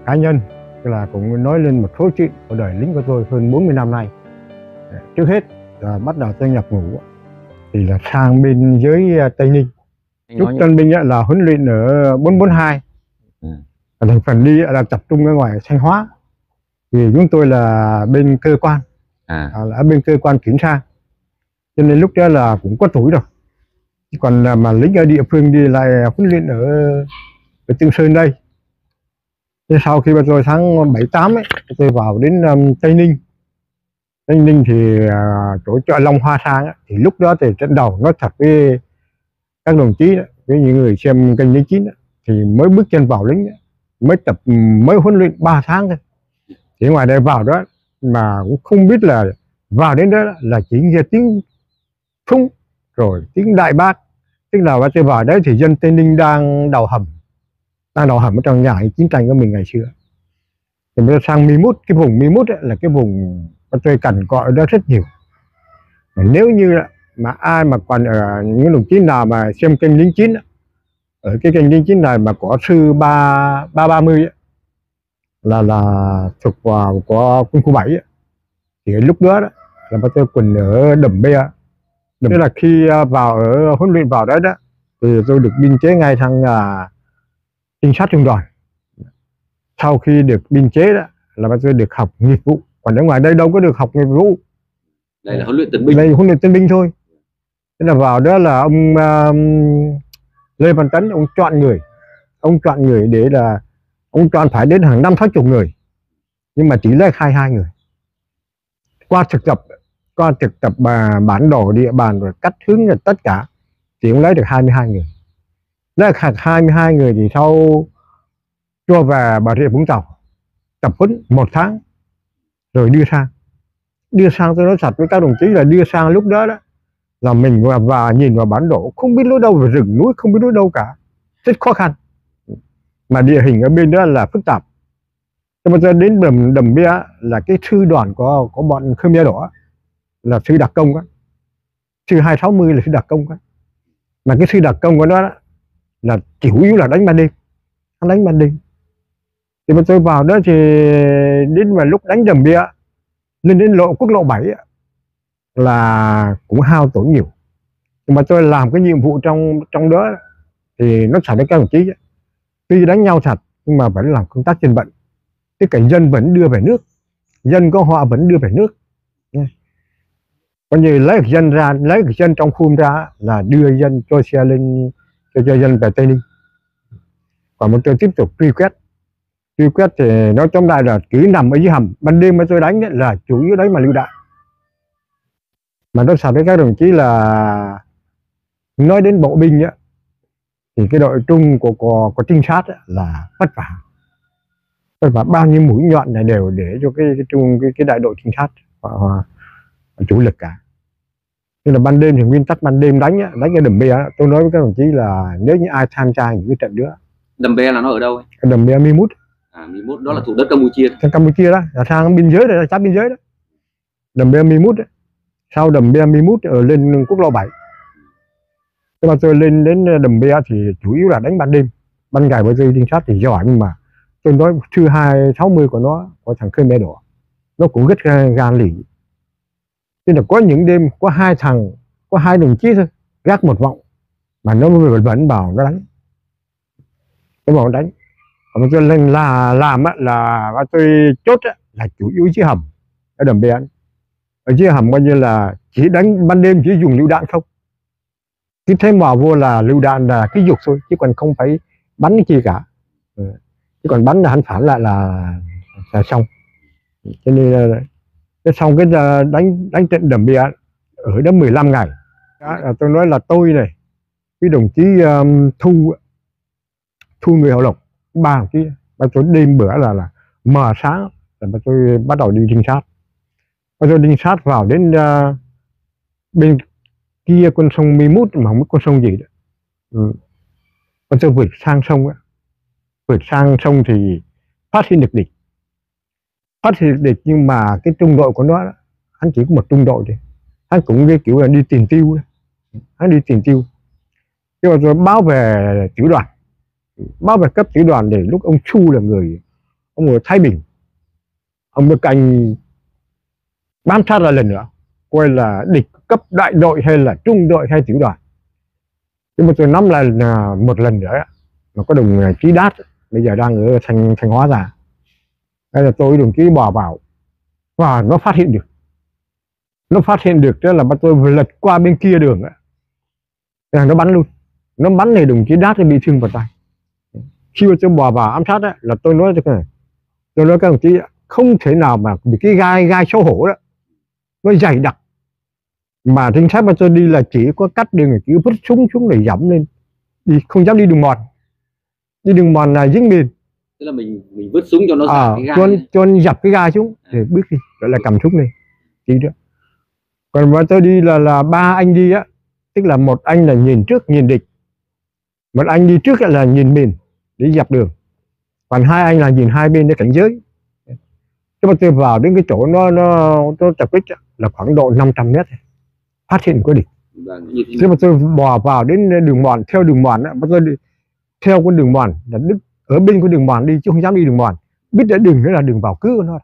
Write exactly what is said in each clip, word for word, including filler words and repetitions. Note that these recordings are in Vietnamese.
cá nhân, là cũng nói lên một số chuyện của đời lính của tôi hơn bốn mươi năm nay. Trước hết là bắt đầu tôi nhập ngũ thì là sang bên dưới Tây Ninh. Lúc tân binh là huấn luyện ở bốn bốn hai, ừ. thành phần đi là tập trung ở ngoài Thanh Hóa, vì chúng tôi là bên cơ quan, à. là bên cơ quan kiểm tra, cho nên lúc đó là cũng có tuổi rồi. Còn mà lính ở địa phương đi lại huấn luyện ở, ở Tương Sơn đây. Thế sau khi mà tôi tháng bảy tám ấy, tôi vào đến um, Tây Ninh. Tây Ninh thì uh, chỗ chợ Long Hoa Sang ấy, thì lúc đó thì trận đầu nói thật với các đồng chí đó, với những người xem kênh Lý Chín đó, thì mới bước chân vào lính đó, mới tập mới huấn luyện ba tháng thôi. Thì ngoài đây vào đó mà cũng không biết là vào đến đó là chỉ nghe tiếng súng rồi tiếng đại bác, tức là tôi vào đấy thì dân Tây Ninh đang đào hầm, đang đào hầm ở trong nhà chiến tranh của mình ngày xưa. Thì bây giờ sang Mi Mút, cái vùng Mi Mút là cái vùng mà tôi cằn cõi ở đó rất nhiều. Nếu như mà ai mà còn ở những đồng chí nào mà xem kênh Lính Chín, ở cái kênh Lính Chín này mà có sư ba ba ba mươi là là thuộc vào của quân khu bảy, thì lúc đó, đó là tôi quần ở Đầm Be. Thế là khi vào ở huấn luyện vào đấy đó thì tôi được biên chế ngay thằng uh, trinh sát trung đoàn. Sau khi được biên chế đó là tôi được học nghiệp vụ, còn ở ngoài đây đâu có được học nghiệp vụ. Đây là huấn luyện tân binh. Đây huấn luyện tân binh thôi. Thế là vào đó là ông uh, Lê Văn Tấn, ông chọn người, ông chọn người để là ông chọn phải đến hàng năm sáu chục người, nhưng mà chỉ lấy hai hai người. Qua thực tập, qua thực tập mà bản đồ địa bàn rồi cắt hướng rồi tất cả thì ông lấy được hai mươi hai người. Lấy được hai mươi hai người thì sau cho về Bà Rịa Vũng Tàu tập huấn một tháng rồi đưa sang. Đưa sang tôi nói thật với các đồng chí là đưa sang lúc đó đó là mình và, và nhìn vào bản đồ không biết lối đâu, về rừng núi không biết lối đâu cả, rất khó khăn, mà địa hình ở bên đó là phức tạp. Cho mà đến đầm đầm Be là cái sư đoàn của của bọn Khmer Đỏ là sư đặc công đó, sư hai sáu mươi là sư đặc công đó. Mà cái sư đặc công của nó đó là chủ yếu là đánh ban đêm, hắn đánh ban đêm. Thì mà tôi vào đó thì đến mà lúc đánh đầm Be lên đến lộ quốc lộ bảy là cũng hao tổn nhiều. Nhưng mà tôi làm cái nhiệm vụ trong trong đó thì nó xảy đến các đồng chí, tuy đánh nhau thật nhưng mà vẫn làm công tác trên vận, cái cảnh dân vẫn đưa về nước, dân có họ vẫn đưa về nước. Coi như lấy được dân ra, lấy được dân trong khu ra là đưa dân cho xe lên, cho, cho dân về Tây Ninh. Còn một tôi tiếp tục truy quét, truy quét thì nói tóm lại là cứ nằm ở dưới hầm, ban đêm mà tôi đánh ấy, là chủ yếu đánh mà lựu đạn. Mà nói thật với các đồng chí là nói đến bộ binh á, thì cái đội trung của của, của trinh sát á, là vất vả, vất vả bao nhiêu mũi nhọn này đều để cho cái cái trung cái, cái đại đội trinh sát và, và chủ lực cả. Nhưng là ban đêm thì nguyên tắc ban đêm đánh á, đánh cái đầm Be á, tôi nói với các đồng chí là nếu như ai tham gia những cái trận nữa. Đầm Be là nó ở đâu? Cái đầm Be Mi Mút. À, Mi Mút đó là thuộc đất Campuchia. Sang Campuchia đó, là sang biên giới đây, là sát biên giới đó. Đầm Be Mi Mút đấy. Sau đầm Be Mi Mút ở lên quốc lộ bảy. Khi mà tôi lên đến đầm Be thì chủ yếu là đánh ban đêm. Ban ngày với dây trinh sát thì giỏi, nhưng mà tôi nói sư hai sáu mươi của nó, của thằng Khmer Đỏ, nó cũng rất gan lì. Nên là có những đêm có hai thằng, có hai đồng chí thôi, gác một vọng mà nó vẫn vẫn bảo nó đánh, nó bảo nó đánh. Còn tôi lên là làm á, là tôi chốt á, là chủ yếu dưới hầm ở đầm Be. Ở dưới hầm coi như là chỉ đánh ban đêm, chỉ dùng lựu đạn không, cứ thế mà vô là lựu đạn là cái dục thôi, chứ còn không phải bắn cái chi cả. Ừ. Chứ còn bắn là hắn phản lại là, là xong. Cho nên là xong cái đánh đánh trận đầm Be ở đó mười lăm ngày. Đó, tôi nói là tôi này, cái đồng chí um, Thu Thu người Hậu Lộc, ba đồng chí, ba tôi đêm bữa là là mờ sáng là tôi bắt đầu đi trinh sát. Và tôi trinh sát vào đến uh, bên kia con sông Mi Mút mà không biết con sông gì đó. Ừ. Và tôi vượt sang sông á, vượt sang sông thì phát hiện được địch, phát hiện được địch nhưng mà cái trung đội của nó đó, hắn chỉ có một trung đội thôi, hắn cũng cái kiểu là đi tìm tiêu đó. Hắn đi tìm tiêu. Nhưng mà rồi báo về tiểu đoàn, báo về cấp tiểu đoàn để lúc ông Chu là người ông ở Thái Bình, ông được anh bám sát lại lần nữa, coi là địch cấp đại đội hay là trung đội hay tiểu đoàn. Nhưng mà tôi nắm lại là một lần nữa mà có đồng chí Đát bây giờ đang ở Thanh Thanh Hóa ra, đây là tôi đồng chí bò vào và nó phát hiện được, nó phát hiện được đó là bắt tôi vừa lật qua bên kia đường á, là nó bắn luôn, nó bắn thì đồng chí Đát thì bị thương vào tay. Khi mà tôi bò vào ám sát đó, là tôi nói cho cái này, tôi nói các đồng chí không thể nào mà bị cái gai gai xấu hổ đó nó dày đặc mà trinh sát mà tôi đi là chỉ có cắt đường chỉ vứt súng xuống để dẫm lên, đi không dám đi đường mòn, đi đường mòn là dính mìn, tức là mình mình vứt súng cho nó à, giảm cái gai cho, ấy. cho anh dập cái gai xuống để bước đi, gọi là cầm súng đi chỉ đó. Còn mà tôi đi là là ba anh đi á, tức là một anh là nhìn trước nhìn địch, một anh đi trước là nhìn mìn để dập đường, còn hai anh là nhìn hai bên để cảnh giới. Chứ mà tôi vào đến cái chỗ nó nó nó tập kích là khoảng độ năm trăm mét, phát hiện có địch. Vâng, Chứ mà tôi bò vào đến đường mòn, theo đường mòn á, tôi đi theo con đường mòn là đứng ở bên con đường mòn đi chứ không dám đi đường mòn, biết đã đường nữa là đường vào cứ của nó.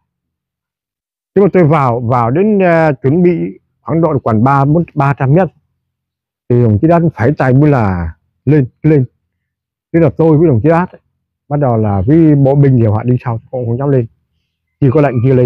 Chứ mà tôi vào vào đến uh, chuẩn bị khoảng độ khoảng ba bốn ba trăm mét thì đồng chí Đát phải tay mới là lên lên. Thế là tôi với đồng chí Đát bắt đầu là với bộ binh thì họ đi sau, không, không dám lên, chỉ có lệnh kia lên.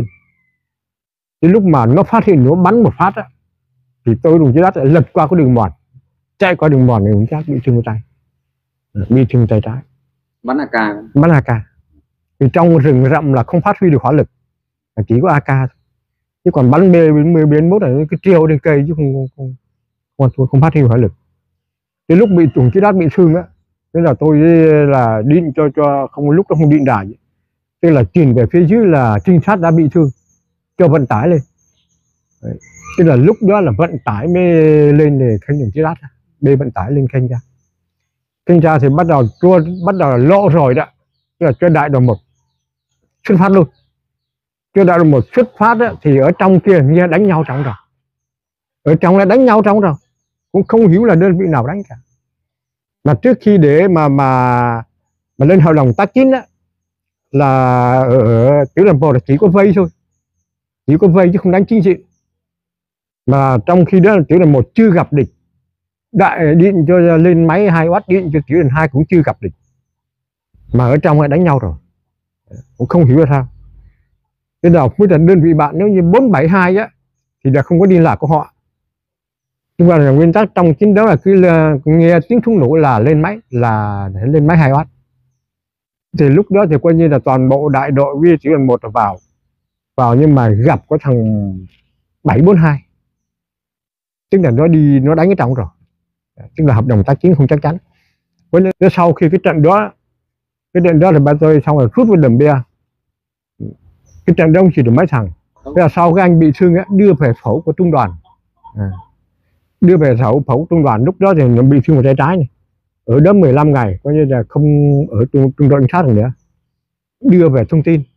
Đến lúc mà nó phát hiện nó bắn một phát á, thì tôi đồng chí Đát lại lật qua cái đường mòn, chạy qua đường mòn thì đồng chí Đát bị thương tay, bị thương tay trái, bắn a ca, bắn a ca. Vì trong rừng rậm là không phát huy được hỏa lực, chỉ có a ca thôi. Chứ còn bắn B mười biến mốt là cái treo trên cây chứ không không không, không, không phát huy hỏa lực. Đến lúc bị đồng chí Đát bị thương á, thế là tôi là điện cho cho không lúc đó không điện đài, tức là truyền về phía dưới là trinh sát đã bị thương, cho vận tải lên. Đấy. Tức là lúc đó là vận tải mới lên để khanh đồng chí Đát, bê vận tải lên khanh ra, khanh ra thì bắt đầu chua bắt đầu là lộ rồi đó, tức là cho đại đội một xuất phát luôn. Cho đại đội một xuất phát đó, thì ở trong kia nghe đánh nhau trong rồi, ở trong là đánh nhau trong rồi, cũng không hiểu là đơn vị nào đánh cả. Mà trước khi để mà mà mà lên hợp đồng tác chiến á, là ở, ở tiểu đoàn một là chỉ có vây thôi, chỉ có vây chứ không đánh chính diện. Mà trong khi đó là tiểu đoàn một chưa gặp địch, đại điện cho lên máy hai watt, điện cho tiểu đoàn hai cũng chưa gặp địch, mà ở trong lại đánh nhau rồi, cũng không hiểu là sao. Thế nào với đơn vị bạn nếu như bốn bảy hai á thì là không có liên lạc của họ, nhưng mà là nguyên tắc trong chiến đấu là cứ là, nghe tiếng súng nổ là lên máy, là để lên máy hai watt. Thì lúc đó thì coi như là toàn bộ đại đội với tiểu đoàn một vào vào nhưng mà gặp có thằng bảy bốn hai, tức là nó đi nó đánh ở trong rồi, tức là hợp đồng tác chiến không chắc chắn. Với nó sau khi cái trận đó cái trận đó thì ba tôi xong rồi rút vào đầm bia, cái trận đông chỉ được mấy thằng. Thế là sau cái anh bị thương ấy, đưa về phẫu của trung đoàn, à, đưa về phẫu phẫu trung đoàn. Lúc đó thì nó bị thương vào tay trái này, ở đó mười lăm ngày coi như là không ở trung, trung đội cảnh sát nữa, đưa về thông tin,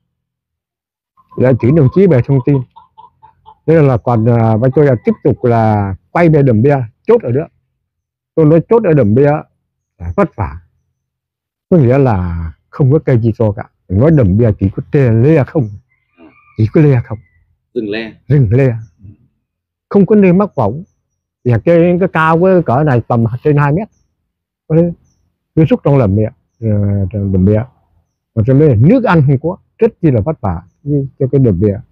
lại chuyển đồng chí về thông tin. Thế là còn uh, tôi là tiếp tục là quay về đầm bia, chốt ở đó. Tôi nói chốt ở đầm bia vất vả, có nghĩa là không có cây gì to cả, nói đầm bia chỉ có tre le không, chỉ có le không, rừng le, rừng le, không có nơi mắc võng. Và cái cái cao với cỡ này tầm trên hai mét, cứ xúc trong lầm bia, đầm bia, và cho nên nước ăn không có, rất chi là vất vả cho cái đầm bia.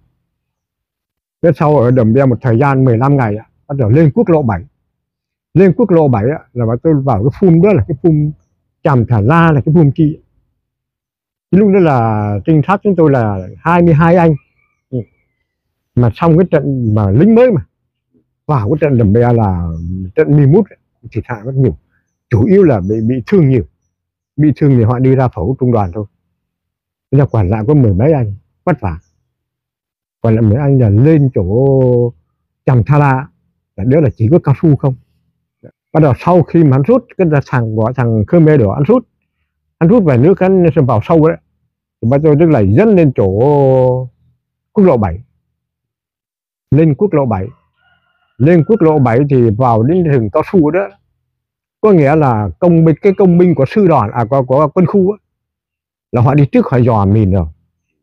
Thế sau ở đầm bia một thời gian mười lăm ngày bắt đầu lên quốc lộ bảy, lên quốc lộ bảy là bà tôi vào cái phum đó là cái phum Tràm Thả La, là cái phum chi. Cái lúc đó là trinh sát chúng tôi là hai mươi hai anh, mà xong cái trận mà lính mới mà vào cái trận đầm bia là trận mười mút thiệt hại rất nhiều, chủ yếu là bị bị thương nhiều, bị thương thì họ đi ra phẫu trung đoàn thôi. Thế là quản lại có mười mấy anh vất vả, còn lại mấy anh là lên chỗ Tràm Thả La, đó là chỉ có cao su không. Bắt đầu sau khi mà anh rút cái thằng của thằng Khmer đỏ anh rút anh rút về nước, anh vào sâu đấy thì bắt đầu tức là dẫn lên chỗ quốc lộ bảy, lên quốc lộ bảy, lên quốc lộ bảy thì vào đến rừng cao su đó, có nghĩa là công binh cái công binh của sư đoàn à của, của quân khu á, là họ đi trước họ dò mìn rồi,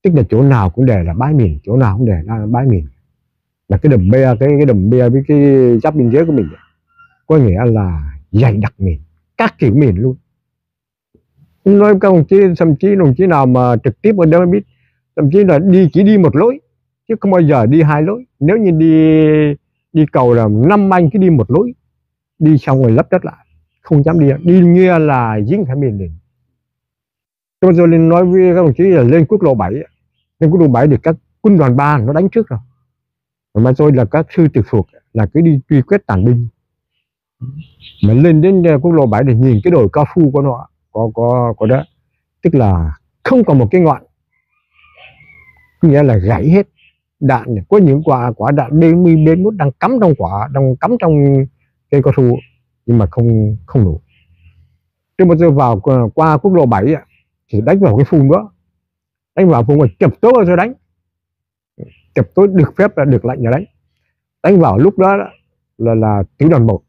tức là chỗ nào cũng để là bãi mìn, chỗ nào cũng để là bãi mìn, là cái đầm bia, cái cái đầm bia với cái giáp biên giới của mình có nghĩa là dày đặc mìn, các kiểu mìn luôn. Nói các đồng chí, thậm chí đồng chí nào mà trực tiếp ở đó mới biết, thậm chí là đi chỉ đi một lối chứ không bao giờ đi hai lối. Nếu như đi đi cầu là năm anh cứ đi một lối, đi xong rồi lấp đất lại, không dám đi, đi như là dính phải mìn liền. Tôi rồi lên nói với các đồng chí là lên quốc lộ bảy, lên quốc lộ bảy thì các quân đoàn ba nó đánh trước rồi, mà tôi là các sư trực thuộc là cứ đi truy quét tàn binh. Mà lên đến quốc lộ bảy để nhìn cái đồi cao su của nó có có có đó, tức là không còn một cái ngọn, nghĩa là gãy hết đạn. Có những quả quả đạn B mười B mốt đang cắm trong quả, đang cắm trong cây cao su nhưng mà không không nổ. Trước mà tôi vào qua quốc lộ bảy thì đánh vào cái phun đó, đánh vào phun mà chập tối rồi đánh, chập tối được phép là được lệnh là đánh, đánh vào lúc đó là là tiểu đoàn một.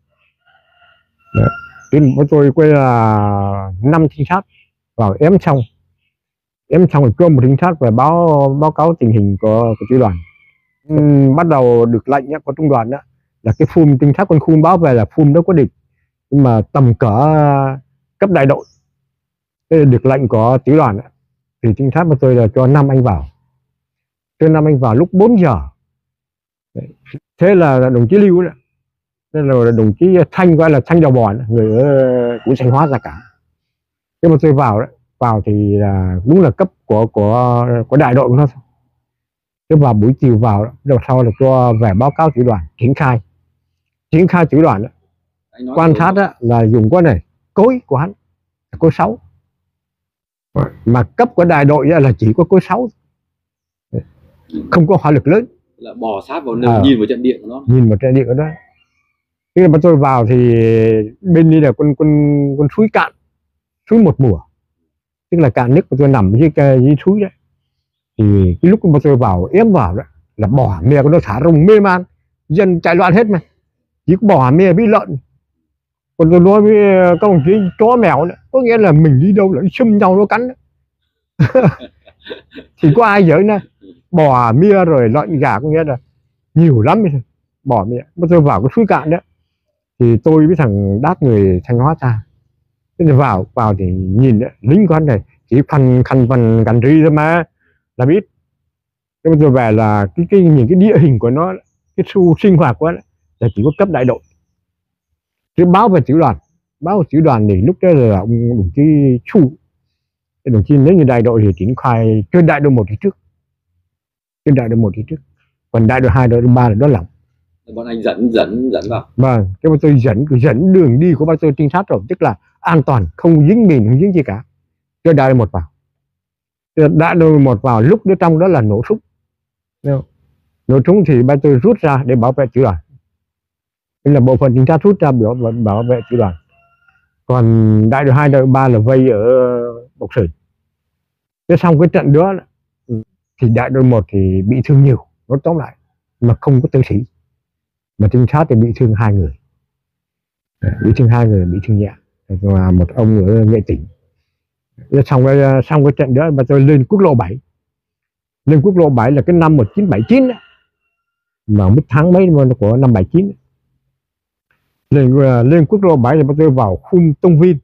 Thì tôi quay là năm trinh sát vào ém xong, ém xong rồi cho một trinh sát về báo báo cáo tình hình của, của tiểu đoàn. Uhm, bắt đầu được lệnh của trung đoàn đó là cái phun trinh sát quân khu báo về là phun đó có địch, nhưng mà tầm cỡ cấp đại đội. Thế được lệnh của tiểu đoàn đó, thì trinh sát của tôi là cho năm anh vào, cho năm anh vào lúc bốn giờ. Đấy. Thế là đồng chí Lưu đó, nên là đồng chí Thanh, gọi là Thanh Đầu Bò, người ở của Thanh Hóa ra cả. Thế mà tôi vào đấy, vào thì là đúng là cấp của của của đại đội của nó. Thế vào buổi chiều vào đó, rồi sau là cho về báo cáo tiểu đoàn triển khai, triển khai tiểu đoàn đó. Quan sát đó là dùng cái này cối của hắn, cối sáu, mà cấp của đại đội là chỉ có cối sáu, không có hỏa lực lớn. Là bò sát vào nơi à, nhìn vào trận địa của nó, nhìn vào trận địa của nó. Khi mà tôi vào thì bên đi là con con con suối cạn, suối một mùa, tức là cạn nước của tôi nằm dưới cái dưới suối đấy. Thì cái lúc mà tôi vào ém vào đó là bò mẹ của nó thả rồng mê man, dân chạy loạn hết mà, chỉ có bò mẹ bị lợn. Còn tôi nói với các đồng chí chó mèo nữa, có nghĩa là mình đi đâu là xâm nhau nó cắn. Thì có ai giỡn nè, bò mía rồi lợn gà, có nghĩa là nhiều lắm. Bò mía, mà tôi vào cái suối cạn đó thì tôi với thằng Đát người Thanh Hóa ra, thế thì vào vào thì nhìn đó, lính của anh này chỉ khăn khăn phần gần ri thôi mà là biết. Thế mà tôi về là cái cái nhìn cái địa hình của nó, cái su sinh hoạt của nó là chỉ có cấp đại đội. Thế báo về tiểu đoàn, báo về tiểu đoàn thì lúc đó là ông đồng chí Chu, đồng chí nếu như đại đội thì triển khai trên đại đội một thì trước, trên đại đội một thì trước, còn đại đội hai, đại đội ba là đó lỏng. Bọn anh dẫn dẫn dẫn vào. Vâng, cái mà tôi dẫn dẫn đường đi của bao tôi trinh sát rồi, tức là an toàn, không dính mìn, không dính gì cả. Cho đại đội một vào, đại đội một vào lúc đó trong đó là nổ súng, nổ súng thì bao tôi rút ra để bảo vệ tiểu đoàn. Đây là bộ phận trinh sát rút ra biểu bảo vệ tiểu đoàn. Còn đại đội hai, đại đội ba là vây ở Bộc Sửi. Thế xong cái trận đó thì đại đội một thì bị thương nhiều, nó tóm lại mà không có tử sĩ, mà trinh sát thì bị thương hai người, bị thương hai người bị thương nhẹ, và một ông ở Nghệ Tĩnh. Thế xong cái xong cái trận đó mà tôi lên quốc lộ bảy, lên quốc lộ bảy là cái năm một nghìn chín trăm bảy mươi chín ấy, mà mất tháng mấy của năm bảy mươi chín ấy. Lên, lên quốc lộ bảy thì bắt tôi vào khung Tung Vin,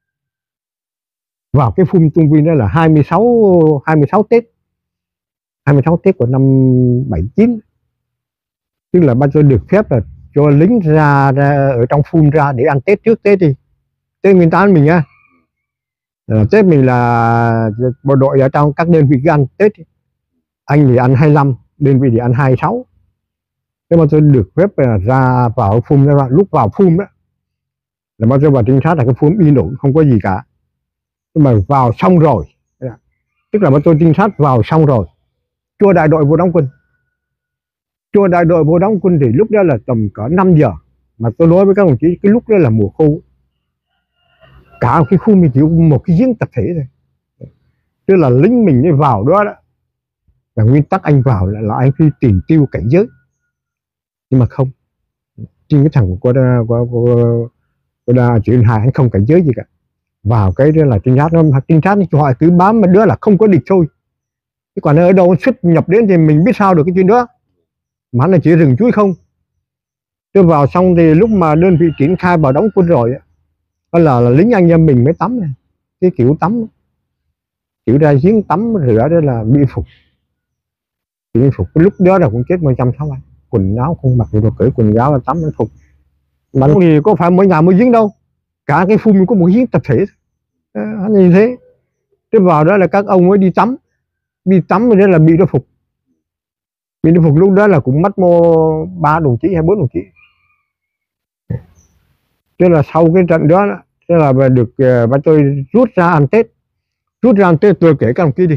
vào cái khung Tung Vin đó là hai mươi sáu Tết, hai mươi sáu Tết của năm bảy mươi chín, tức là bắt tôi được phép là cho lính ra, ra ở trong phun ra để ăn Tết trước Tết đi, Tết Nguyên Đán mình á, Tết mình là bộ đội ở trong các đơn vị ăn Tết, anh thì ăn hai mươi lăm, đơn vị thì ăn hai mươi sáu. Thế mà tôi được phép là ra vào phun ra, lúc vào phun đó là bao giờ vào trinh sát là cái phun yên ổn, không có gì cả. Nhưng mà vào xong rồi, tức là bao tôi trinh sát vào xong rồi, cho đại đội vô đóng quân, cho đại đội vô đóng quân thì lúc đó là tầm cỡ năm giờ, mà tôi nói với các đồng chí cái lúc đó là mùa khô, cả cái khu mình chỉ có một cái giếng tập thể thôi, tức là lính mình đi vào đó đó là nguyên tắc anh vào là, là anh phải tìm tiêu cảnh giới. Nhưng mà không, trên cái thằng của của của, của chuyện hai anh không cảnh giới gì cả, vào cái đó là trinh sát, nó trinh sát nó hỏi cứ bám mà đứa là không có địch thôi, Chứ còn ở đâu xuất nhập đến thì mình biết sao được cái chuyện đó. Mà là chỉ rừng chuối không. Tôi vào xong thì lúc mà đơn vị triển khai vào đóng quân rồi đó là, là lính anh em mình mới tắm này. Cái kiểu tắm, kiểu ra giếng tắm rửa đó là bị phục. Bị phục lúc đó là cũng chết một trăm sáu mươi. Quần áo không mặc được, cởi quần áo là tắm nó phục. Mà thì có phải mỗi nhà mỗi giếng đâu, cả cái phum có một giếng tập thể à, như thế. Thế vào đó là các ông mới đi tắm, đi tắm rồi đó là bị nó phục. Bị nó phục lúc đó là cũng mất mô ba đồng chí hay bốn đồng chí. Thế là sau cái trận đó, thế là được uh, bà tôi rút ra ăn Tết. Rút ra ăn Tết tôi kể các đồng chí đi.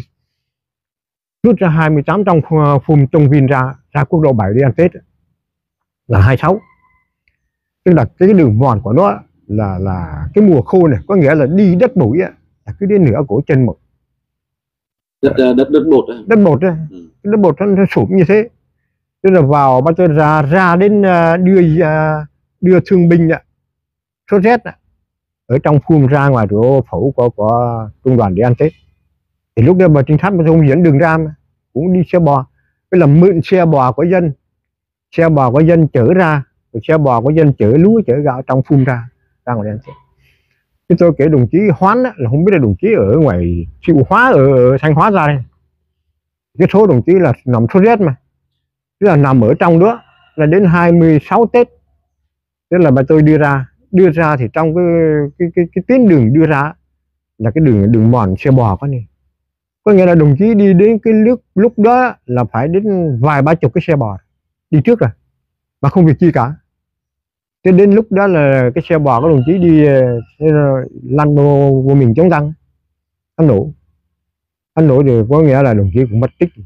Rút ra hai mươi tám trong phum trong viên ra, ra quốc lộ bảy đi ăn Tết là hai mươi sáu. Tức là cái đường mòn của nó là là cái mùa khô này, có nghĩa là đi đất bụi á, là cứ đến nửa cổ chân một. Đất đất đất bột đấy. Đất bột đấy. Ừ. Đất bột nó sụp như thế. Tức là vào bắt tôi ra ra đến đưa đưa thương binh ạ, sốt rét ạ, ở trong phum ra ngoài chỗ phủ của của trung đoàn để ăn Tết. Thì lúc đó bà trinh sát mà không dẫn đường ra mà, cũng đi xe bò, cái là mượn xe bò của dân, xe bò của dân chở ra, rồi xe bò của dân chở lúa chở gạo trong phum ra ra ngoài ăn Tết. Cái tôi kể đồng chí Hoán á, là không biết là đồng chí ở ngoài chịu Hóa ở, ở Thanh Hóa ra đây. Cái số đồng chí là nằm sốt rét mà, tức là nằm ở trong đó là đến hai mươi sáu Tết. Tức là bà tôi đưa ra, đưa ra thì trong cái cái cái, cái tuyến đường đưa ra là cái đường đường mòn xe bò có này. Có nghĩa là đồng chí đi đến cái lúc lúc đó là phải đến vài ba chục cái xe bò đi trước rồi mà không việc chi cả. Thế đến lúc đó là cái xe bò của đồng chí đi lăn vô, vô mình chống tăng, anh nổ, anh nổ thì có nghĩa là đồng chí cũng mất tích.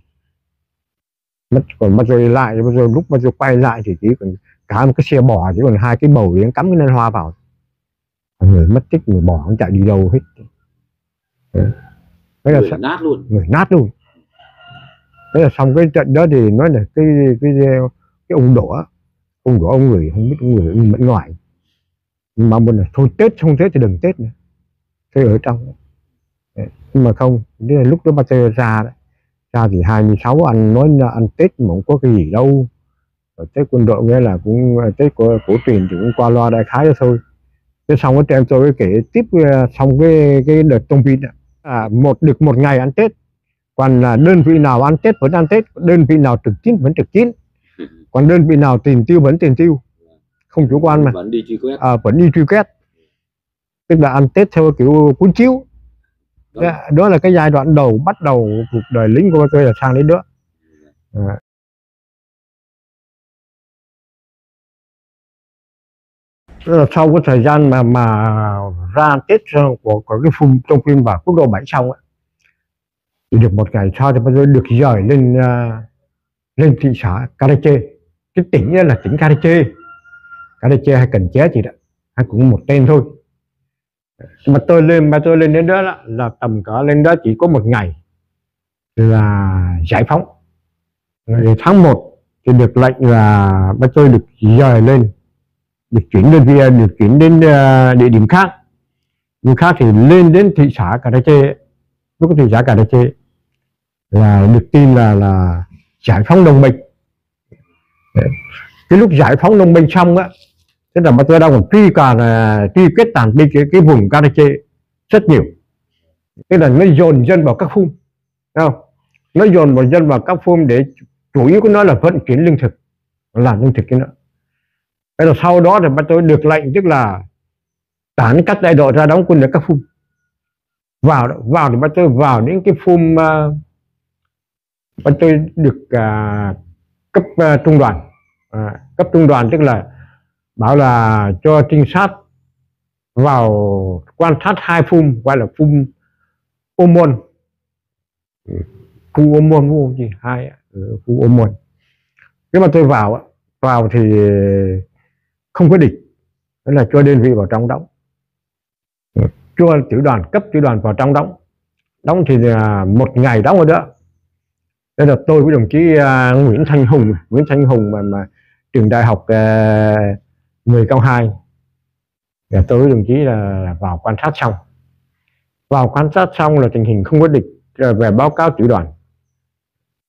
Mất, còn bắt rồi lại, bắt rồi lúc bắt rồi quay lại thì chỉ còn cả một cái xe bò, chỉ còn hai cái bầu để cắm cái nền hoa vào. Người mất tích, người bò không chạy đi đâu hết. Đấy. Đấy là người nát luôn. Người nát luôn. Thế là xong cái trận đó thì nói là cái cái cái ông đổ, ông đổ ông người không biết ông người mẫn ngoài. Mà mình là thôi Tết không Tết thì đừng Tết nữa. Thế ở trong. Đấy. Nhưng mà không, là lúc đó bà tôi ra đấy. Ra thì hai mươi sáu anh nói ăn Tết mà không có cái gì đâu. Ở Tết quân đội nghĩa là cũng Tết của cổ truyền thì cũng qua loa đại khái đó thôi. Thế xong cái em tôi kể tiếp xong cái cái đợt thông tin à, một được một ngày ăn Tết, còn là đơn vị nào ăn Tết vẫn ăn Tết, đơn vị nào trực chiến vẫn trực chiến, còn đơn vị nào tiền tiêu vẫn tiền tiêu, không chủ quan mà vẫn đi truy quét. À, vẫn đi truy quét, tức là ăn Tết theo kiểu cuốn chiếu. Đó. Đó là cái giai đoạn đầu bắt đầu cuộc đời lính của tôi là sang đến đó. À. Sau cái thời gian mà mà ra Tết của, của cái phim trong phim và quốc độ bảy xong ấy, thì được một ngày sau thì tôi được dời lên uh, lên thị xã Karachi. Cái tỉnh là tỉnh Karachi, Karachi hay Cần Chế gì đó, hay cũng một tên thôi. Mà tôi lên mà tôi lên đến đó là, là tầm cỡ lên đó chỉ có một ngày là giải phóng. Ngày tháng một thì được lệnh là bà tôi được dời lên, được chuyển đơn vị, được chuyển đến uh, địa điểm khác. Nhưng khác thì lên đến thị xã Karachi, lúc thị xã Karachi là được tin là là giải phóng Đông Bình. Cái lúc giải phóng Đông Bình xong á, thế là mà tôi đang còn truy cả là truy kết tàn đi cái, cái vùng Karachi rất nhiều. Thế là nó dồn dân vào các phum, không? Nó dồn vào dân vào các phum để chủ yếu của nó là vận chuyển lương thực, làm lương thực cái nữa. Thế là sau đó thì bắt tôi được lệnh, tức là tán các đại đội ra đóng quân ở các phum. Vào vào thì bắt tôi vào đến cái phum, uh, bắt tôi được uh, cấp uh, trung đoàn, uh, cấp trung đoàn tức là bảo là cho trinh sát vào quan sát hai phum, gọi là phum Ô Môn, phum Ô Môn, phum gì hai, phum Ô Môn. Nếu mà tôi vào vào thì không có địch, đó là cho đơn vị vào trong đóng, cho tiểu đoàn cấp tiểu đoàn vào trong đóng. Đóng thì là một ngày đóng ở đó. Đây là tôi với đồng chí uh, Nguyễn Thanh Hùng, Nguyễn Thanh Hùng mà, mà trường đại học uh, người cao hai. Và tôi với đồng chí là vào quan sát xong. Vào quan sát xong là tình hình không có địch, rồi về báo cáo tiểu đoàn.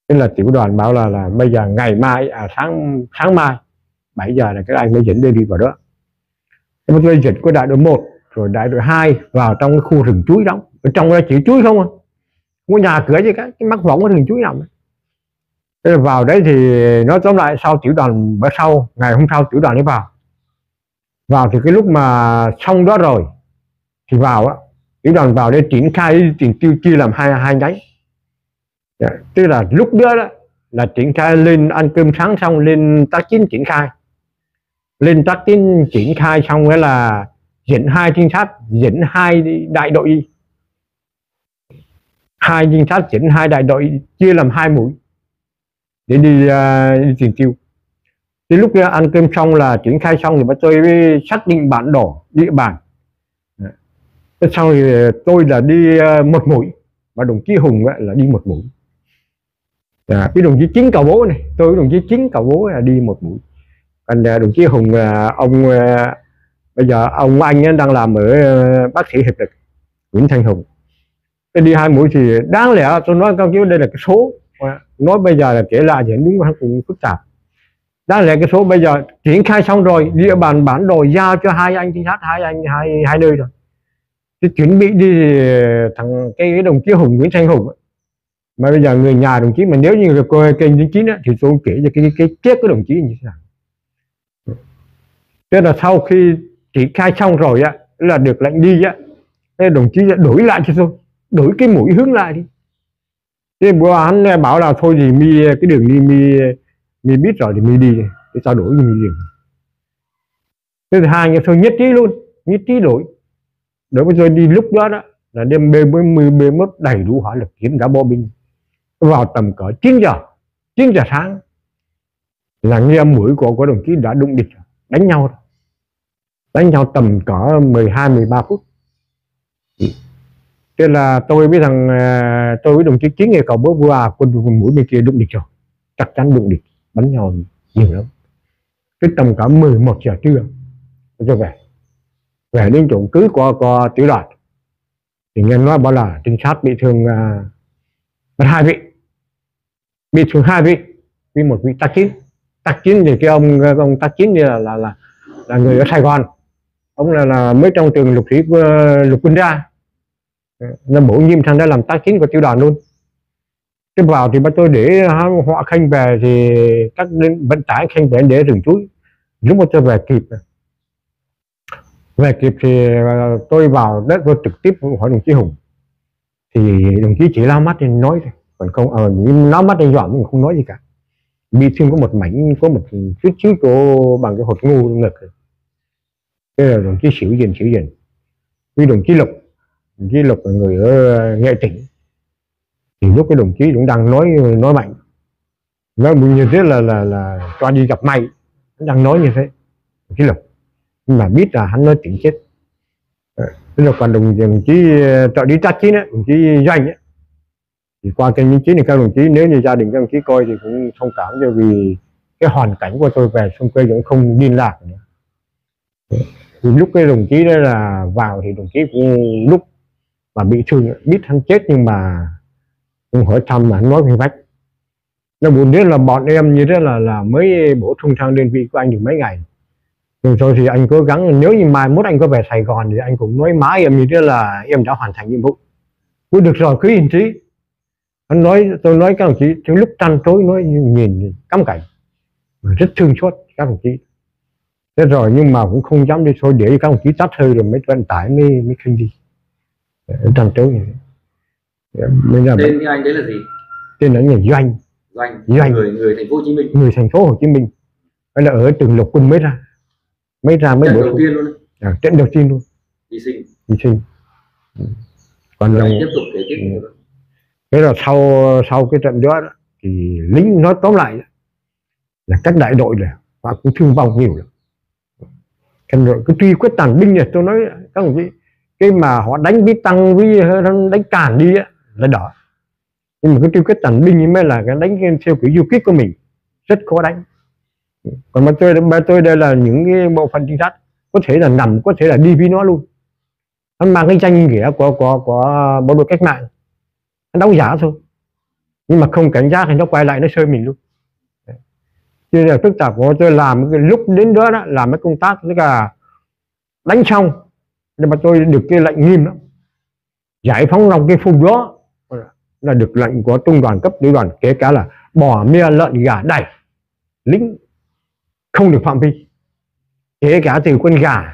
Nên là tiểu đoàn bảo là là bây giờ ngày mai à, sáng sáng mai bảy giờ là các anh mới dẫn đi vào đó. Thế mà tôi dẫn của đại đội một rồi đại đội hai vào trong cái khu rừng chuối đó, ở trong đó chỉ chuối không à, không có nhà cửa gì cả, cái mắc võng cái rừng chuối nằm. Thế là vào đấy thì nói tóm lại sau tiểu đoàn bữa sau ngày hôm sau tiểu đoàn đi vào vào thì cái lúc mà xong đó rồi thì vào á, tiểu đoàn vào để triển khai tiền tiêu chia làm hai hai nhánh. Yeah. Tức là lúc đó, đó là triển khai lên ăn cơm sáng xong lên tác chiến triển khai, lên tác chiến triển khai xong đó là dẫn hai trinh sát dẫn hai đại đội, hai trinh sát dẫn hai đại đội chia làm hai mũi để đi, uh, đi tiền tiêu. Thì lúc đó ăn cơm xong là triển khai xong thì bọn tôi xác định bản đồ địa bàn. Thế sau thì tôi là đi uh, một mũi và đồng chí Hùng là đi một mũi. À, cái đồng chí Chính Cào Bố này, tôi với đồng chí Chính Cào Bố là đi một mũi. Còn đồng chí Hùng là ông uh, bây giờ ông anh đang làm ở uh, bác sĩ hiệp lực Nguyễn Thanh Hùng. Cái đi hai mũi thì đáng lẽ tôi nói các chú đây là cái số, nói bây giờ là kể lại thì đúng cũng phức tạp. Đáng lẽ cái số bây giờ triển khai xong rồi, địa bàn bản đồ giao cho hai anh trinh sát hai anh hai hai nơi rồi. Thì chuẩn bị đi thì thằng cái, cái đồng chí Hùng Nguyễn Thanh Hùng mà bây giờ người nhà đồng chí mà nếu như coi kênh chính chín thì tôi kể cho cái cái chết của đồng chí như thế nào. Thế là sau khi triển khai xong rồi á, là được lệnh đi á, thế đồng chí đã đổi lại cho tôi, đổi cái mũi hướng lại đi. Thế bữa hắn bảo là thôi thì mi cái đường đi mi mi biết rồi thì mi đi, thế sao đổi như mi đường. Thế thì hai người tôi nhất trí luôn, nhất trí đổi. Đối với tôi đi lúc đó đó là đêm B bốn B mốt đầy đủ hỏa lực kiếm đã bộ binh vào tầm cỡ chín giờ chín giờ sáng là nghe mũi của của đồng chí đã đụng địch đánh nhau đánh nhau tầm cỡ mười hai mười ba phút. Thế là tôi với thằng tôi với đồng chí Chính Nghề Cầu Bố vừa quân mũi bên kia đụng địch rồi, chắc chắn đụng địch bắn nhau nhiều lắm. Cái tầm cả mười một giờ trưa tôi về về đến chỗ cứ qua qua tiểu đoàn thì nghe nói bảo là trinh sát bị thương uh, hai vị, bị thương hai vị, với một vị tác chiến. Tác chiến thì cái ông ông tác chiến là là là, là người ở Sài Gòn, ông là, là mới trong trường lục sĩ lục quân ra, nó bổ nhiệm sang đây làm tác chiến của tiểu đoàn luôn. Tiếp vào thì bắt tôi để họ khanh về thì các vận tải khanh về để rừng chuối. Lúc mà tôi về kịp về kịp thì tôi vào đất tôi trực tiếp hỏi đồng chí Hùng thì đồng chí chỉ lao mắt thì nói thôi, còn không ở uh, lao mắt anh dọa mình không nói gì cả. Bị thương có một mảnh, có một chút xíu chỗ bằng cái hột ngu ngực. Thế là đồng chí xỉu dần xỉu dần. Với đồng chí Lục, đồng chí Lục là người ở Nghệ Tĩnh, thì lúc cái đồng chí cũng đang nói nói mạnh, nói như thế là là là cho đi gặp mày, hắn đang nói như thế đồng chí Lục, nhưng mà biết là hắn nói tỉnh chết. Thế là còn đồng, đồng chí trợ lý tác chiến á, đồng chí Doanh á, thì qua kênh chính chín thì các đồng chí nếu như gia đình các đồng chí coi thì cũng thông cảm cho vì cái hoàn cảnh của tôi về xong quê cũng không liên lạc nữa. Thì lúc cái đồng chí đó là vào thì đồng chí cũng lúc mà bị thương biết hắn chết nhưng mà cũng hỏi thăm mà hắn nói với vách. Nó buồn nhất là bọn em như thế là là mới bổ sung sang đơn vị của anh được mấy ngày. Nhưng thôi thì anh cố gắng, nếu như mai mốt anh có về Sài Gòn thì anh cũng nói mãi em như thế là em đã hoàn thành nhiệm vụ. Cứ được rồi, cứ yên trí. Anh nói, tôi nói các đồng chí, trong lúc trăn trối nói nhìn cắm cảnh, rất thương xót các đồng chí. Thế rồi nhưng mà cũng không dám đi, thôi để các đồng chí tắt hơi rồi mới vận tải mới mới khinh đi. Trăn trối như thế. Tên cái anh đấy là gì? Tên là người Doanh. Doanh. Doanh. Người người thành phố Hồ Chí Minh. Người thành phố Hồ Chí Minh. Đây là ở trường Lục Quân mới ra. Mới ra mới trận đầu tiên luôn đấy. À, trận đầu tiên luôn. Hy sinh. Hy sinh. Còn rồi tiếp tục kể tiếp. Ừ. Thế là sau sau cái trận đó, đó thì lính nói tóm lại là các đại đội này họ cũng thương vong nhiều lắm. Cái rồi cái truy quyết tàn binh này tôi nói các đồng chí, cái mà họ đánh bí tăng với đánh càn đi á là đỏ, nhưng mà cái truy quyết tàn binh mới là cái đánh theo kiểu du kích của mình rất khó đánh. Còn mà tôi mà tôi đây là những cái bộ phận trinh sát có thể là nằm, có thể là đi với nó luôn. Hắn mang cái danh nghĩa của của của bộ đội cách mạng, hắn đóng giả thôi, nhưng mà không cảnh giác thì nó quay lại nó sơi mình luôn. Cho nên là phức tạp của tôi làm cái lúc đến đó, đó làm cái công tác với cả đánh xong, nhưng mà tôi được cái lệnh nghiêm lắm, giải phóng lòng cái vùng đó là được lệnh của trung đoàn cấp tiểu đoàn, kể cả là bò mía lợn gà đẩy lính không được phạm vi, kể cả từ con gà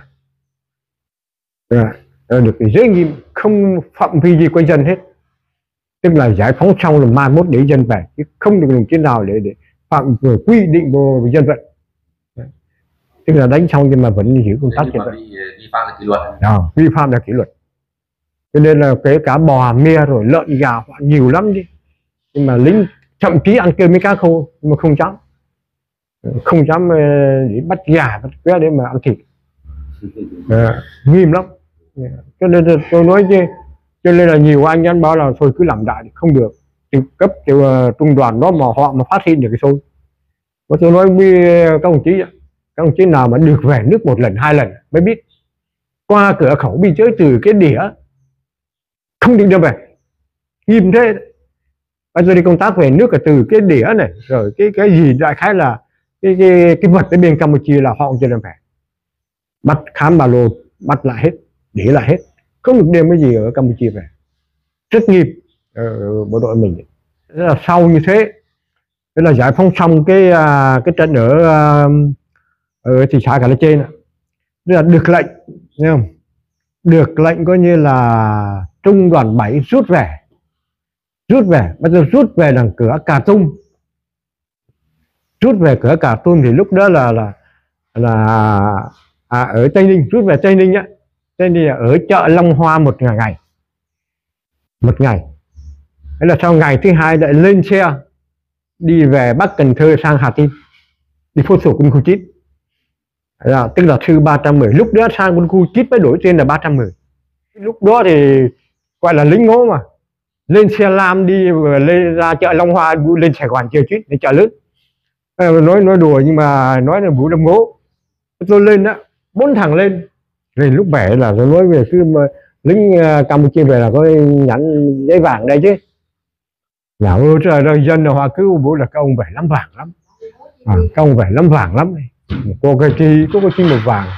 được giới nghiêm không phạm vi gì quanh dân hết, tức là giải phóng xong là mai mốt để dân về, chứ không được đồng chí nào để để phạm vừa quy định của dân vận. Tức là đánh xong nhưng mà vẫn giữ công tác nhưng mà bị vi phạm là kỷ luật. Đó, vi phạm là kỷ luật. Cho nên là kể cả bò mía rồi lợn gà nhiều lắm đi, nhưng mà lính thậm chí ăn cơm với cá khô nhưng mà không dám, không dám để bắt gà bắt cá để mà ăn thịt. À, nghiêm lắm. Cho nên tôi nói chứ, cho nên là nhiều anh nhân bảo là thôi cứ làm đại không được, từ cấp từ uh, trung đoàn đó mà họ mà phát hiện được cái thôi. Và tôi nói với các đồng chí, các đồng chí nào mà được về nước một lần hai lần mới biết, qua cửa khẩu biên giới từ cái đĩa không được đưa về, nghiêm thế. Bây giờ đi công tác về nước là từ cái đĩa này rồi cái cái gì đại khái là cái cái, cái vật ở bên Campuchia là họ không cho đem về, bắt khám ba lô, bắt lại hết, để lại hết, không được đem cái gì ở Campuchia về, rất nghiêm ở bộ đội mình. Thế là sau như thế, thế là giải phóng xong cái cái trận ở ở thị xã Cà Lê trên, là được lệnh, nghe không? Được lệnh coi như là trung đoàn bảy rút về, rút về bây giờ rút về đằng cửa Cà Tum, rút về cửa Cà Tum thì lúc đó là là là à, ở Tây Ninh, rút về Tây Ninh á, Tây Ninh là ở chợ Long Hoa một ngày, một ngày. Thế là sau ngày thứ hai lại lên xe đi về Bắc Cần Thơ sang Hà Tin, đi phố sổ quân khu chín, là tức là thư ba trăm mười. Lúc đó sang quân khu chín mới đổi tên là ba trăm mười. Lúc đó thì gọi là lính ngố mà, lên xe lam đi lên ra chợ Long Hoa, lên Sài Gòn chơi chuyến lên chợ lớn. Nói nói đùa nhưng mà nói là Vũ Lâm ngố. Tôi lên đó, bốn thằng lên, rồi lúc về là tôi nói về cứ lính Campuchia về là có nhắn giấy vàng đây chứ. Là ôi trời ơi, dân là họ cứ bố là các ông về lắm vàng lắm, à, các ông về lắm vàng lắm, cô cái chi có cái chi một vàng.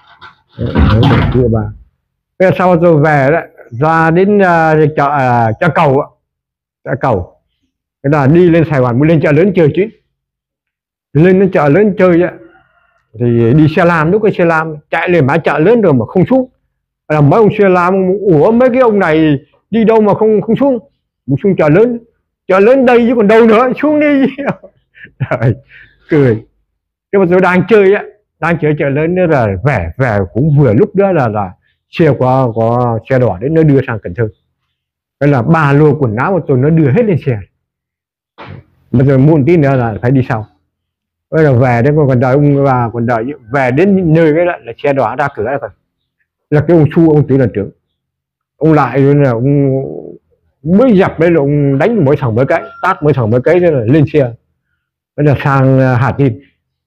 Đấy, ba. Thế sau tôi về đó, ra đến uh, chợ uh, chợ cầu, chợ cầu, thế là đi lên Sài Gòn, muốn lên chợ lớn chơi chứ, lên đến chợ lớn chơi á, thì đi xe lam, lúc cái xe lam chạy lên bãi chợ lớn rồi mà không xuống, là mấy ông xe lam, ủa mấy cái ông này đi đâu mà không không xuống, muốn xuống chợ lớn, chợ lớn đây chứ còn đâu nữa, xuống đi. Rồi, cười. Nhưng mà tôi đang chơi á, đang chơi chợ lớn nữa là về về cũng vừa lúc đó là là xe có có xe đỏ đến nó đưa sang Cần Thơ, cái là ba lô quần áo của tôi nó đưa hết lên xe. Bây giờ muộn tí nữa là phải đi sau. Bây giờ về đấy còn đợi ông và còn đợi về đến nơi cái là xe đỏ ra cửa rồi, là cái ông Su, ông Tiểu đoàn trưởng, ông lại là ông mới dập đấy là ông đánh mỗi thằng mấy cái, tát mỗi thằng mấy cái đó là lên xe, bây giờ sang Hà Tin.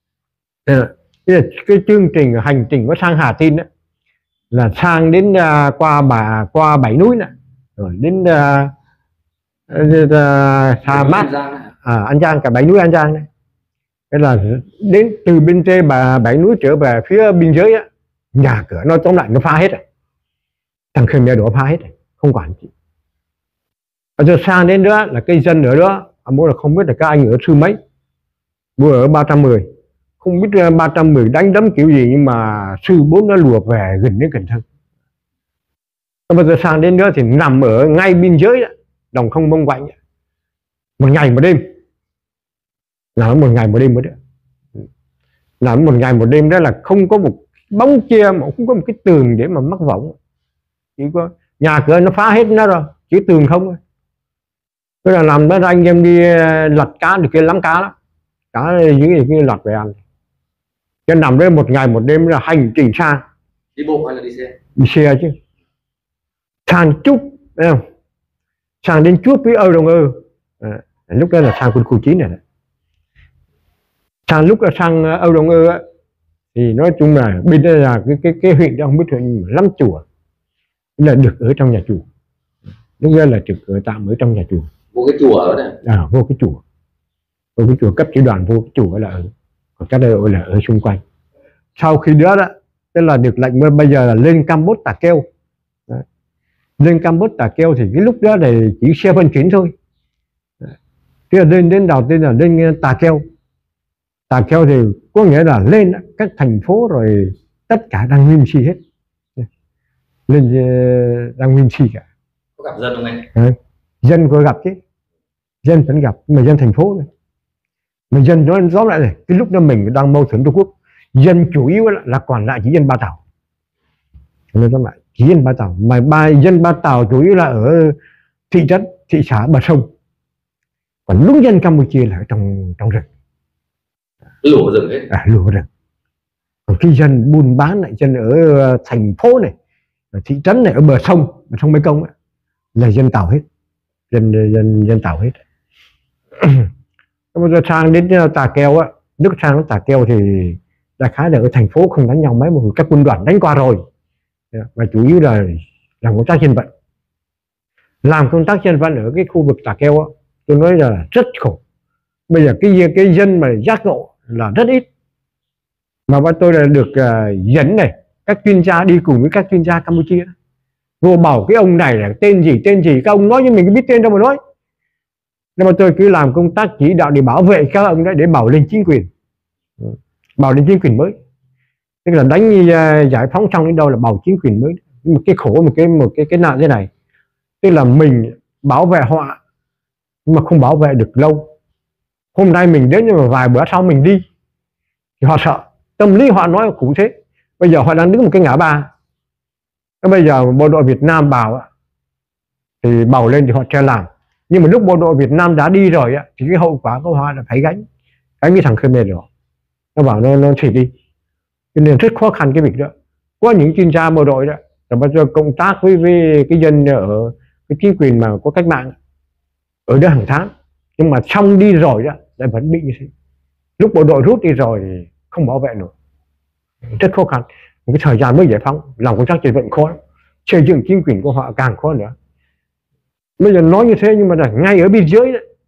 Cái, cái chương trình hành trình của sang Hà Tin đó, là sang đến uh, qua bà qua Bảy Núi này, rồi đến uh, uh, Sa Mát, à, An Giang, cả Bảy Núi An Giang này. Thế là đến từ bên trên bà Bảy Núi trở về phía biên giới á, nhà cửa nó tóm lại nó phá hết rồi, thằng Khmer đổ phá hết rồi, không quản gì. Bây giờ sang đến đó là cây dân ở đó, à, bố là không biết là các anh ở sư mấy, bố ở ba trăm mười, không biết ba trăm mười đánh đấm kiểu gì, nhưng mà sư bốn nó lùa về gần đến Cần Thơ. Bây giờ sang đến đó thì nằm ở ngay biên giới đó, đồng không bông quạnh, một ngày một đêm, làm một ngày một đêm mới được, làm một ngày một đêm đó là không có một bóng che, mà không có một cái tường để mà mắc võng, chỉ có nhà cửa nó phá hết nó rồi, chỉ tường không thôi. Tức là làm đó anh em đi lật cá được kia lắm cá lắm, cá dưới kia lật về ăn. Cho nằm đây một ngày một đêm là hành trình xa. Đi bộ hay là đi xe? Đi xe chứ. Sang chút, thấy không? Sang đến chút với Âu Đồng Ơ. À, lúc đó là sang quân khu chín này. Đấy. Sang lúc là sang Âu Đồng Ơ thì nói chung là bên đây là cái cái cái huyện đó không biết huyện lắm chùa, là được ở trong nhà chùa. Lúc đó là trực ở tạm ở trong nhà chùa. Vô cái chùa đó này. À, vô cái chùa, vô cái chùa cấp chỉ đoàn vô cái chùa là ở, còn các đội là ở xung quanh. Sau khi đó đó, tức là được lệnh bây giờ là lên Campuchia Tà Keo. Đấy. Lên Campuchia Tà Keo thì cái lúc đó thì chỉ xe vận chuyển thôi. Tức là lên đến đầu tiên là lên Tà Keo. Tà Keo thì có nghĩa là lên các thành phố rồi tất cả đang nguyên si hết. Lên đang nguyên si cả. Có gặp dân không anh? Đấy. Dân có gặp chứ, dân vẫn gặp, mà dân thành phố này. Mà dân nói rõ lại này, cái lúc đó mình đang mâu thuẫn Trung Quốc, dân chủ yếu là, là còn lại chỉ dân Ba Tàu. Nên nói lại, chỉ dân Ba Tàu, mà ba dân Ba Tàu chủ yếu là ở thị trấn, thị xã bờ sông. Còn lúc dân Campuchia là ở trong trong rừng. Lùa rừng hết. À, lùa rừng. Còn khi dân buôn bán lại, dân ở thành phố này, ở thị trấn này, ở bờ sông, bờ sông Mekong ấy, là dân Tàu hết, dân dân dân Tàu hết. Bây giờ sang đến Tà Keo á, nước sang đến Tà Keo thì đại khái là ở thành phố không đánh nhau mấy, một các quân đoàn đánh qua rồi, và chủ yếu là làm công tác dân vận. Làm công tác dân vận ở cái khu vực Tà Keo á, tôi nói là rất khổ. Bây giờ cái cái dân mà giác ngộ là rất ít, mà bọn tôi là được uh, dẫn này, các chuyên gia đi cùng với các chuyên gia Campuchia vô bảo cái ông này là tên gì tên gì, các ông nói như mình có biết tên đâu mà nói. Nhưng mà tôi cứ làm công tác chỉ đạo để bảo vệ các ông đấy, để bảo lên chính quyền, bảo lên chính quyền mới. Tức là đánh uh, giải phóng xong đến đâu là bảo chính quyền mới. Nhưng mà cái khổ một cái một cái cái nạn thế này, tức là mình bảo vệ họ nhưng mà không bảo vệ được lâu. Hôm nay mình đến nhưng mà vài bữa sau mình đi thì họ sợ, tâm lý họ nói cũng thế. Bây giờ họ đang đứng một cái ngã ba, bây giờ bộ đội Việt Nam bảo thì bảo lên thì họ sẽ làm, nhưng mà lúc bộ đội Việt Nam đã đi rồi thì cái hậu quả của họ là phải gánh gánh cái thằng Khmer rồi, nó bảo nó nó chỉ đi, cho nên rất khó khăn cái việc đó. Có những chuyên gia bộ đội đó rồi bây giờ công tác với, với cái dân ở cái chính quyền mà có cách mạng ở đó hàng tháng, nhưng mà xong đi rồi đó lại vẫn bị như thế. Lúc bộ đội rút đi rồi thì không bảo vệ nổi, rất khó khăn. Một cái thời gian mới giải phóng, làm công tác chỉ vận khó, xây dựng chính quyền của họ càng khó nữa. Bây giờ nói như thế nhưng mà là ngay ở biên giới đấy,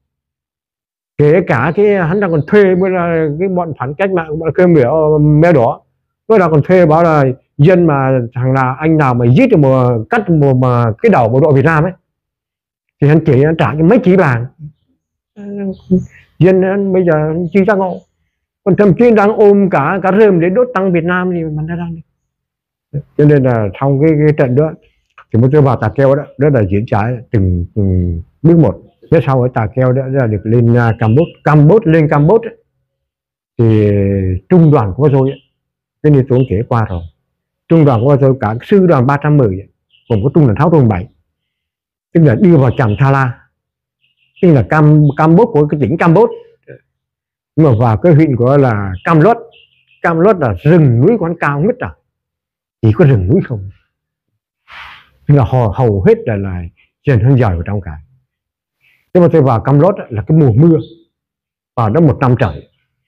kể cả cái hắn đang còn thuê với là cái bọn phản cách mạng, bọn Khmer Mèo Đỏ, nó đang còn thuê bảo là dân mà thằng nào anh nào mà giết được một cắt một mà cái đầu bộ đội Việt Nam ấy thì hắn chỉ hắn trả cho mấy chỉ vàng. Dân hắn bây giờ chi ra ngộ, còn thậm chí đang ôm cả cả rơm để đốt tăng Việt Nam thì mình đã đang đi. Cho nên là trong cái, cái trận đó thì mới tôi vào Tà Keo đó, đó là diễn trải từng, từng bước một. Phía sau ở Tà Keo đó là được lên Campuchia, Campuchia lên Campuchia thì trung đoàn của tôi, cái này tôi cũng kể qua rồi, trung đoàn của tôi cả sư đoàn ba trăm mười còn có trung đoàn sáu trung bảy, tức là đưa vào trạm Tha La, tức là Cam Campuchia của cái tỉnh Campuchia, nhưng mà vào cái huyện của là Cam Lốt. Cam Lốt là rừng núi quán cao nhất rồi, chỉ có rừng núi không, nhưng là hầu, hầu hết là là dân hơn giỏi ở trong cả. Nhưng mà tôi vào Cam Lốt là cái mùa mưa, vào đó một năm trời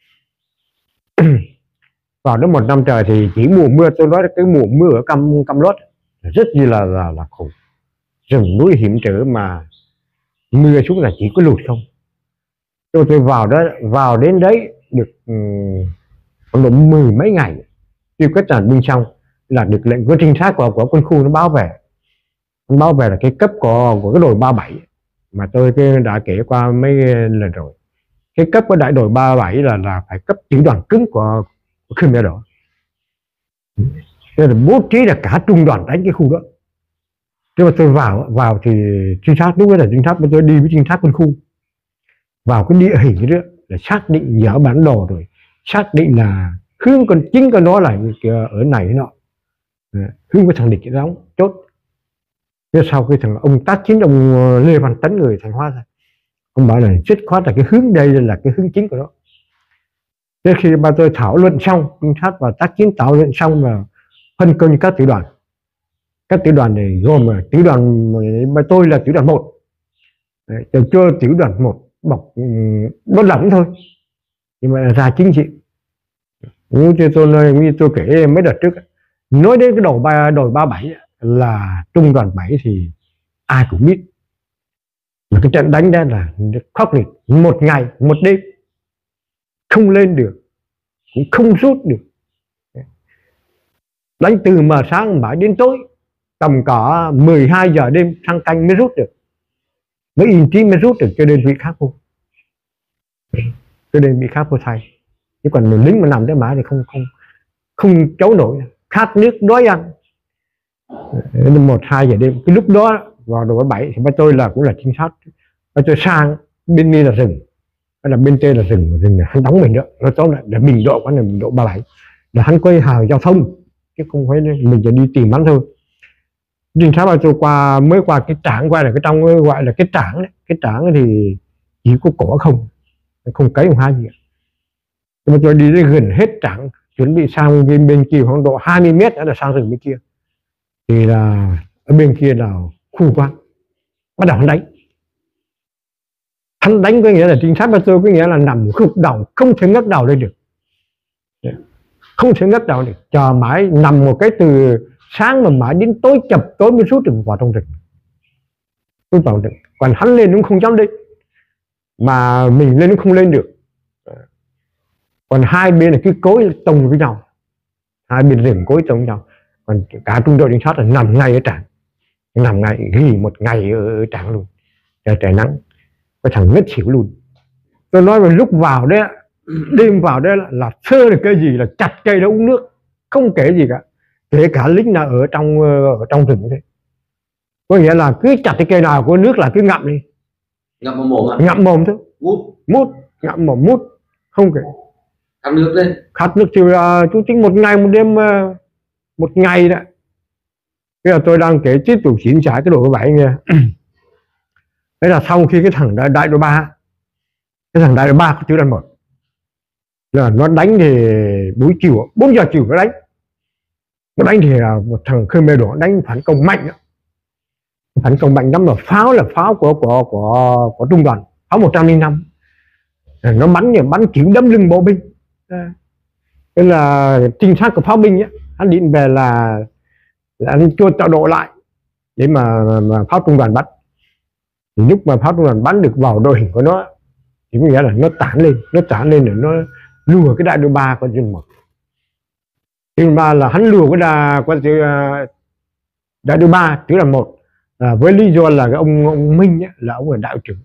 vào đó một năm trời thì chỉ mùa mưa, tôi nói là cái mùa mưa ở Cam Cam Lốt rất như là là là khủng, rừng núi hiểm trở mà mưa xuống là chỉ có lụt không. Tôi tôi vào đó, vào đến đấy được khoảng độ mười mấy ngày tiêu kết tàn binh xong là được lệnh của trinh sát của, của quân khu nó báo về, nó báo về là cái cấp của của cái đội ba bảy mà tôi đã kể qua mấy lần rồi. Cái cấp của đại đội ba bảy là là phải cấp tiểu đoàn cứng của, của Khmer Đỏ, nên là bố trí là cả trung đoàn đánh cái khu đó. Thế mà tôi vào vào thì trinh sát, lúc đó là trinh sát, mà tôi đi với trinh sát quân khu vào cái địa hình đó là xác định nhớ bản đồ rồi, xác định là hướng con chính con đó là ở này nọ, hướng với thằng địch cái đóng chốt. Thế sau khi thằng ông tác chiến ông Lê Văn Tấn người Thành Hóa ra, ông bảo là dứt khoát là cái hướng đây là cái hướng chính của nó. Thế khi mà tôi thảo luận xong, trinh sát và tác chiến thảo luận xong và phân công các tiểu đoàn. Các tiểu đoàn này gồm là tiểu đoàn mà tôi là tiểu đoàn một, tôi chưa tiểu đoàn một bọc đốt lỏng thôi, nhưng mà ra chính trị. Như tôi nói, như tôi kể mấy đợt trước, nói đến cái đội ba đội ba bảy là trung đoàn bảy thì ai cũng biết, Mà cái trận đánh đó là khốc liệt, một ngày một đêm không lên được, cũng không rút được, đánh từ mà sáng mãi đến tối, tầm cả mười hai giờ đêm thăng canh mới rút được, mới yên trí mới rút được cho đơn vị khác vô, cho đơn vị khác vô thay. Chứ còn người lính mà nằm đấy mãi thì không không không chống nổi, khát nước đói ăn. Một hai giờ đêm, cái lúc đó vào đầu bảy thì ba tôi là cũng là trinh sát, ba tôi sang bên kia là rừng, là bên trên là rừng, rừng này hắn đóng mình đó, nó tóm lại là bình độ quán này bình độ ba bảy, là hắn quay hàng giao thông chứ không phải mình chỉ đi tìm hắn thôi. Trinh sát ba tôi qua mới qua cái trảng, qua là cái trong gọi là cái trảng đấy, cái trảng thì chỉ có cỏ không, không cấy không hai gì. Nhưng mà tôi đi đến gần hết trảng, chuẩn bị sang bên bên kia khoảng độ hai mươi mét đã là sang rừng bên kia, thì là ở bên kia là khu quan, bắt đầu hắn đánh. Hắn đánh có nghĩa là trinh sát ba tôi có nghĩa là nằm gục đầu, không thể ngất đầu lên được, không thể ngất đầu được, chờ mãi nằm một cái từ sáng mà mãi đến tối chập tối mới rút được vào trong rừng, rút vào rừng. Còn hắn lên cũng không dám lên, mà mình lên cũng không lên được. Còn hai bên là cái cối tông với nhau, hai bên rừng cối tông với nhau. Còn cả trung đội trinh sát là nằm ngay ở trảng, nằm ngay ghi một ngày ở, ở trảng luôn, trời, trời nắng, cái thằng ngất xỉu luôn. Tôi nói là lúc vào đấy, đêm vào đấy là, là sơ được cái gì là chặt cây đó uống nước, không kể gì cả, kể cả lính là ở trong ở trong rừng thế. Có nghĩa là cứ chặt cái cây nào có nước là cứ ngậm đi, ngậm vào mồm à? Ngậm mồm thôi, mút mút, ngậm mồm mút, không kể. Khát nước lên, khát nước thì uh, chú tính một ngày một đêm, uh, một ngày đấy. Bây giờ tôi đang kể tiếp tục diễn trải cái độ bảy nghe. Đấy là sau khi cái thằng đại, đại đội ba, cái thằng đại đội ba của tiểu đoàn một là nó đánh thì buổi chiều bốn giờ chiều nó đánh, nó đánh thì là một thằng Khmer Đỏ đánh phản công mạnh đó. Phản công mạnh lắm, mà pháo là pháo của của của của trung đoàn, pháo một trăm linh năm, nó bắn như bắn kiểu đâm lưng bộ binh. Nên là trinh sát của pháo binh á, hắn định về là là anh cho tạo độ lại để mà, mà pháo trung đoàn bắt. Thì lúc mà pháo trung đoàn bắn được vào đội hình của nó thì có nghĩa là nó tản lên, nó tản lên để nó lùa cái đại đội ba của dân một. Đại ba là hắn lùa cái đà của đại đội ba tức là một, à, với lý do là cái ông ông Minh ấy, là ông là đạo trưởng.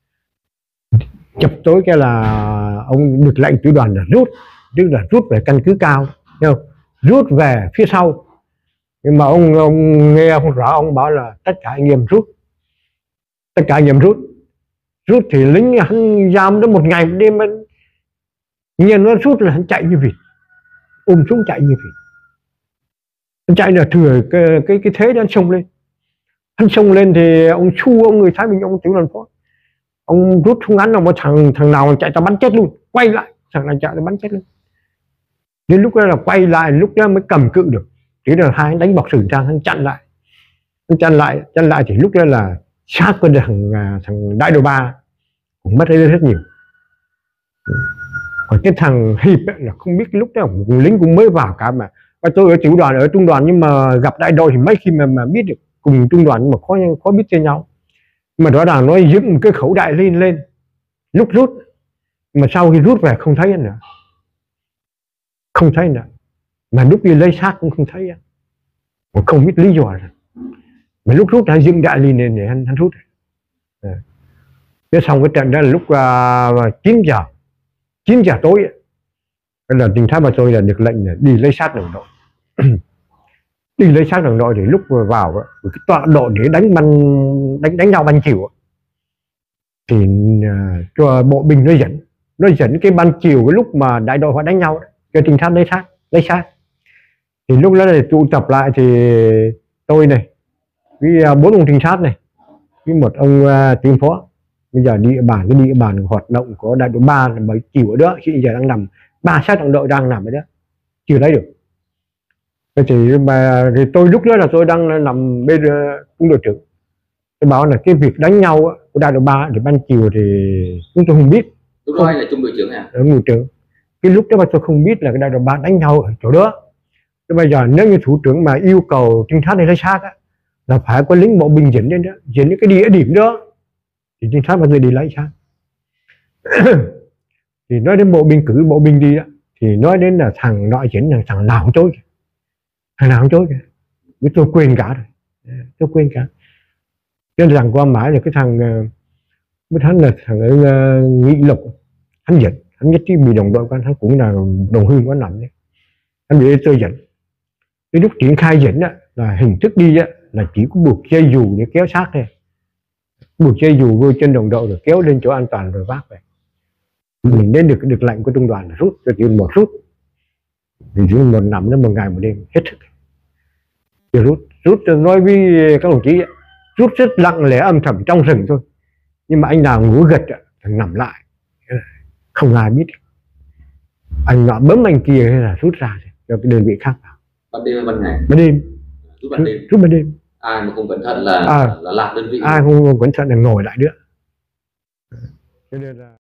Chập tối cái là ông được lệnh tiểu đoàn là rút, tức là rút về căn cứ cao, thấy không? Rút về phía sau. Nhưng mà ông ông nghe không rõ, ông bảo là tất cả anh em rút, tất cả anh em rút. Rút thì lính hắn giam đó một ngày một đêm, nhiên nó rút là hắn chạy như vịt, ôm súng chạy như vịt. Hắn chạy là thừa cái cái cái thế đó, hắn xông lên. Hắn xông lên thì ông Chu, ông người Thái Bình, ông tiểu đoàn phó, ông rút súng ngắn, một thằng thằng nào chạy tao bắn chết luôn, quay lại thằng nào chạy tao bắn chết luôn. Đến lúc đó là quay lại, lúc đó mới cầm cự được. Chỉ là hai đánh bọc sừng sang, hắn chặn lại, hắn chặn lại, chặn lại thì lúc đó là sát con thằng thằng đại đội ba cũng mất đi rất nhiều. Còn cái thằng Hiệp ấy, là không biết lúc đó lính cũng mới vào cả, mà và tôi ở tiểu đoàn, ở trung đoàn, nhưng mà gặp đại đội thì mấy khi mà mà biết được cùng trung đoàn, nhưng mà khó khó biết cho nhau. Nhưng mà rõ ràng nó dựng một cái khẩu đại lên lên lúc rút, mà sau khi rút về không thấy nữa, không thấy nữa, mà lúc đi lấy xác cũng không thấy, mà không biết lý do rồi. Mà lúc rút hắn dựng đại lên nên để hắn, hắn rút. À. Thế xong cái trận đó là lúc uh, chín giờ chín giờ tối ấy. Cái là trinh sát mà tôi là được lệnh là đi lấy xác đồng đội. Đi lấy xác đồng đội thì lúc vào đó, cái tọa độ để đánh bắn đánh đánh nhau ban chiều thì uh, cho bộ binh nó dẫn nó dẫn cái ban chiều, cái lúc mà đại đội họ đánh nhau đó, cho trinh sát lấy xác lấy xác thì lúc đó thì tụ tập lại thì tôi này với bốn ông trinh sát này với một ông uh, tuyên phó bây giờ địa bàn cái địa bàn hoạt động của đại đội ba là mấy chiều ở đó, hiện giờ đang nằm ba xác đồng đội đang nằm ở đó chưa lấy được. Thế thì mà thì tôi lúc đó là tôi đang nằm bên trung đội trưởng, tôi bảo là cái việc đánh nhau của đại đội ba thì ban chiều thì chúng tôi không biết. Lúc đó anh là trung đội trưởng à? Trung đội trưởng. Cái lúc đó mà tôi không biết là cái đại đội ba đánh nhau ở chỗ đó. Thế bây giờ nếu như thủ trưởng mà yêu cầu trinh sát này lấy xác á, là phải có lính bộ binh dẫn đến đó, dẫn đến cái địa điểm đó thì trinh sát bắt tôi đi lấy xác. Thì nói đến bộ binh cử bộ binh đi đó, thì nói đến là thằng nội chính là thằng nào cũng chối, thằng nào cũng chối kìa. Với tôi quên cả rồi, tôi quên cả. Cái rằng qua mãi là cái thằng mới hắn là thằng ở uh, Nghị Lục, hắn giật, hắn nhất trí bị đồng đội của anh, hắn cũng là đồng hương của anh Nằm đấy, hắn bị tôi giật. Cái lúc triển khai dẫn á, là hình thức đi á, là chỉ có buộc dây dù để kéo xác thôi, buộc dây dù vô trên đồng đội rồi kéo lên chỗ an toàn rồi vác về. Mình đến được được lệnh của trung đoàn là rút, cho chuyện một rút, thì chỉ một năm đến một ngày một đêm hết sức. Thì rút rút nói với các đồng chí rút rất lặng lẽ âm thầm trong rừng thôi, nhưng mà anh nào ngủ gật thằng nằm lại không ai biết, anh nọ bấm anh kia hay là rút ra cho cái đơn vị khác vào. Ban đêm hay ban ngày? Ban đêm. Rút ban đêm. Rút ban đêm. Ai mà không cẩn thận là à, là lạc đơn vị. Ai không cẩn thận là ngồi lại nữa. Cho nên là